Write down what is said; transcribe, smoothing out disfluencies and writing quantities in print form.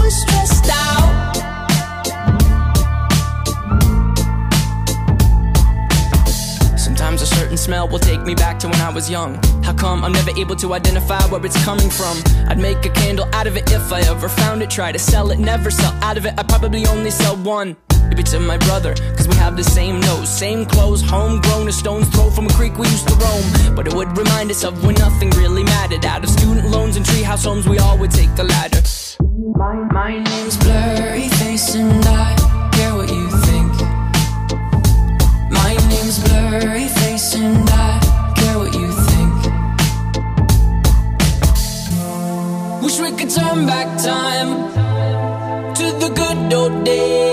was stressed out. Sometimes a certain smell will take me back to when I was young. How come I'm never able to identify where it's coming from? I'd make a candle out of it if I ever found it. Try to sell it, never sell out of it. I'd probably only sell one. Maybe to my brother, cause we have the same nose, same clothes, homegrown, a stone's throw from a creek we used to roam. But it would remind us of when nothing really mattered. Out of student loans and treehouse homes, we all would take the ladder. My name's Blurry Face and I care what you think. My name's Blurry Face and I care what you think. Wish we could turn back time to the good old days.